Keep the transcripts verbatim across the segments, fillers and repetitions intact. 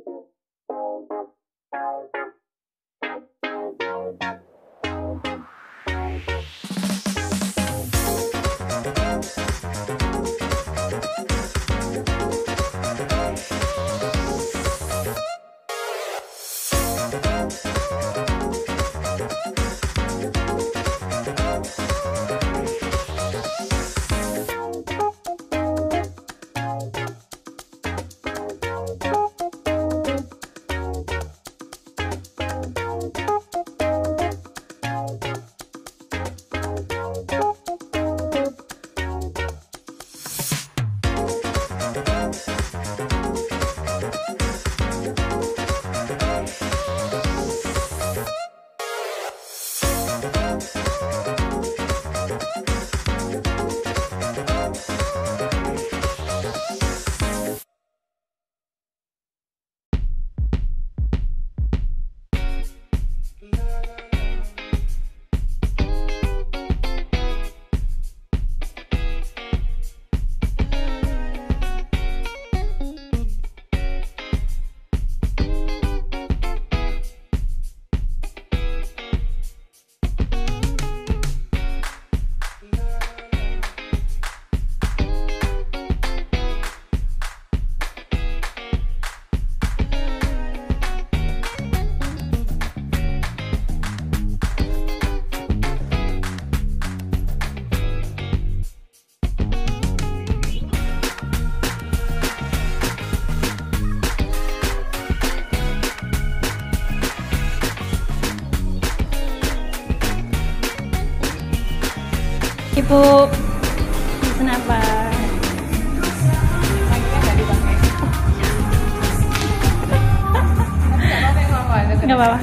Ibu pesen apa? Nggak apa-apa.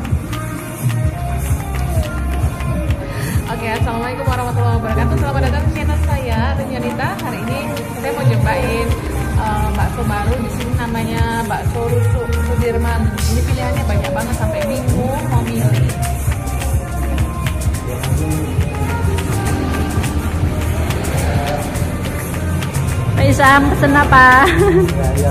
Oke, assalamualaikum warahmatullahi wabarakatuh. Selamat datang di channel saya, Renyanita. Hari ini saya mau nyobain uh, bakso baru di sini, namanya bakso rusuk Sudirman. Ini pilihannya banyak banget sampai bingung mau milih. Pak Isam pesen apa? Ya, ya.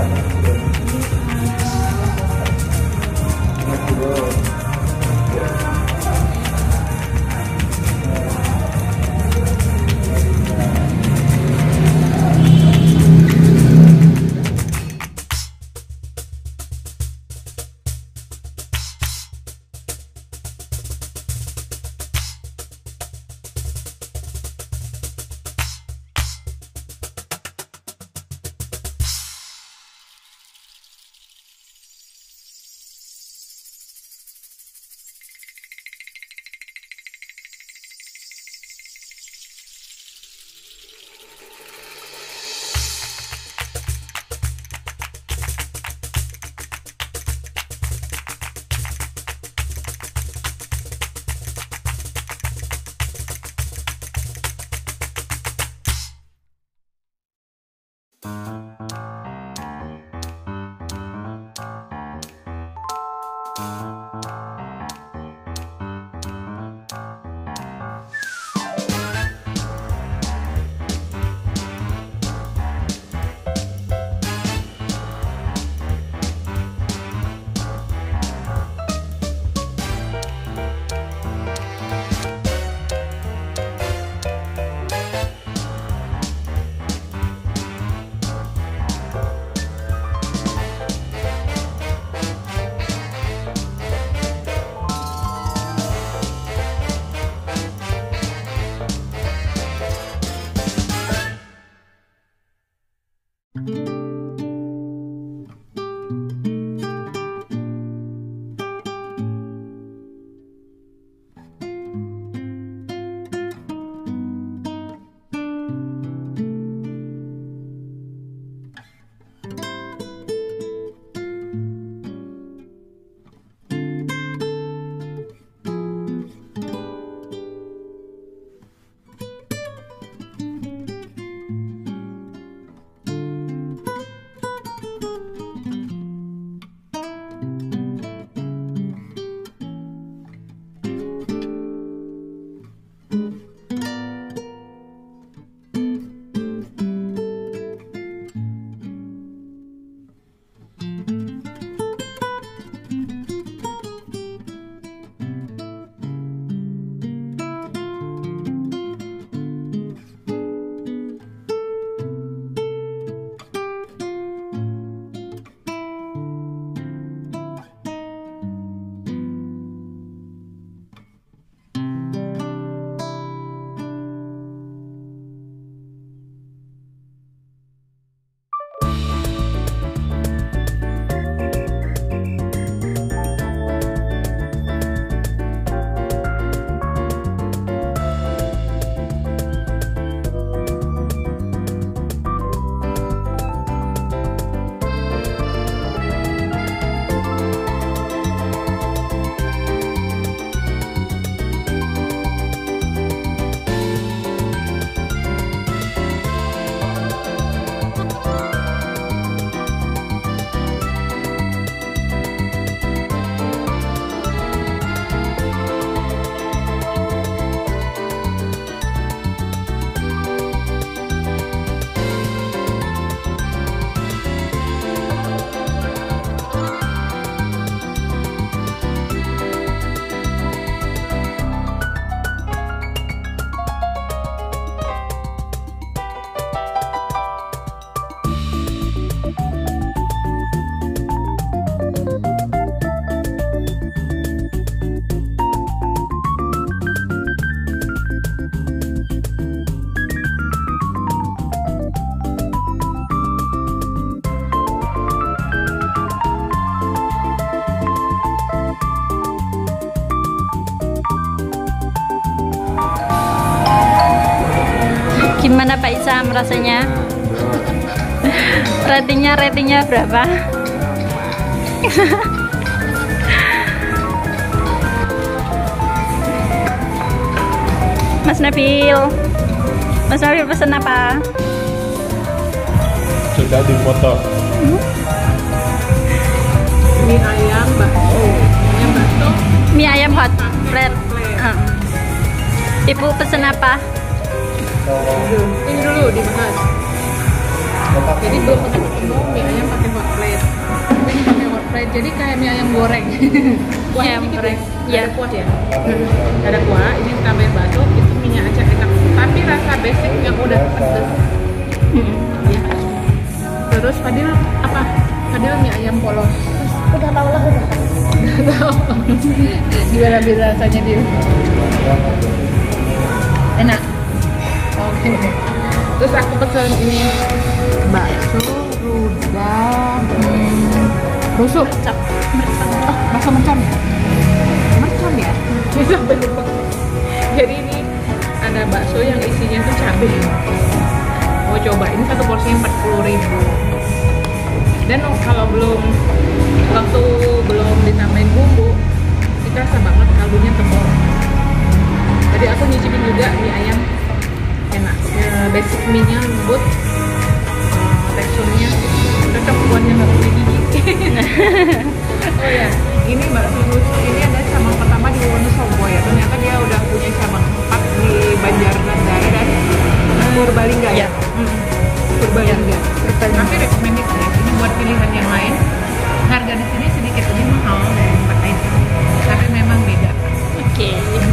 Gimana Pak Isam rasanya? Ratingnya ratingnya berapa? Mas Nabil, Mas Nabil pesen apa? Sudah difoto. Hmm? Mie ayam bakso, ayam bakso, Mie ayam hot plate. Uh. Ibu pesen apa? ini dulu dibahas. Jadi belum pernah ketemu mie ayam pakai hot plate. Ini pakai hot plate, jadi kayak mie ayam goreng. Kuah Ayam dikit goreng. ya? Iya. Ada kuah ya? Ada kuah, ini tambahin bakso, itu minyak aja enak. Tapi rasa basic yang udah pedes. Hmm. Ya. Terus Fadil apa? Fadil mie ayam polos. Udah tahu lah udah. Udah tahu. Gimana bisa rasanya dia? Enak. Oke. Terus aku pesen ini bakso, rudal, hmm, rusuk. Cap. Oh, bakso mercon ya? Mercon ya? Sampai lupa. Jadi ini ada bakso yang isinya tuh cabai. Mau coba, ini satu porsinya empat puluh ribu. Dan oh, kalau belum waktu belum ditambahin bumbu, itu rasa banget kaldunya tebal. Jadi aku nyicipin juga mie ayam enak. Ya, basic mie-nya lembut, uh, teksturnya cocok buat yang nggak punya gigi. Oh ya, ini bakso rusuk ini ada cabang pertama di Wonosobo ya. Ternyata dia udah punya cabang empat di Banjarnegara dan Purbalingga ya. Ya. Hmm. Purbalingga. Tapi recommended ya. Ini buat pilihan yang lain. Harga di sini sedikit lebih mahal dari tempat lain. Tapi memang beda. Oke.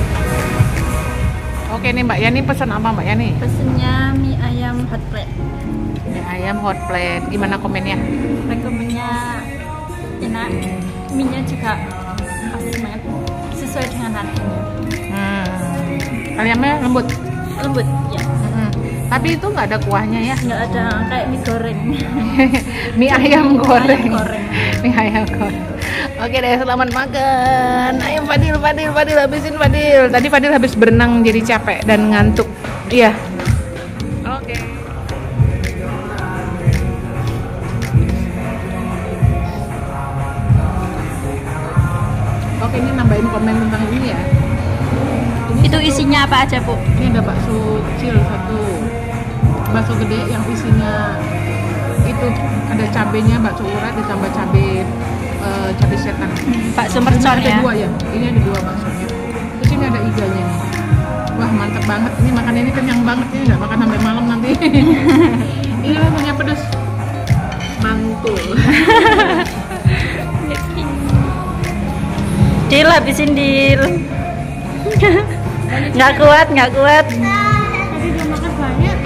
Oke nih Mbak Yani pesan apa Mbak Yani? Pesennya mie ayam hot plate. Mie ayam hot plate. Gimana komennya? Rekomennya enak. Mie-nya juga pas banget. Sesuai dengan harganya. Hmm. Ayamnya lembut. Lembut ya. Hmm. Tapi itu nggak ada kuahnya ya? Nggak ada kayak mie goreng. Mie ayam goreng. Ayam goreng. Mie ayam goreng. Oke deh, selamat makan. Ayo Fadil, Fadil, Fadil, habisin Fadil. Tadi Fadil habis berenang jadi capek dan ngantuk. Iya. Oke. Oke, ini nambahin komen tentang ini ya. Ini Itu satu- isinya apa aja Bu? Ini ada bakso kecil satu, bakso gede yang isinya itu ada cabenya, bakso urat ditambah cabe eh, cabe setan. Bakso Ini mercon ada ya. dua ya, ini ada dua baksonya. Terus ini ada iganya nih. Wah mantep banget, ini makan ini kenyang banget, ini nggak makan sampai malam nanti. Ini punya pedas, mantul. Dil, habisin Dil. Nggak kuat, nggak kuat. Tadi udah makan banyak.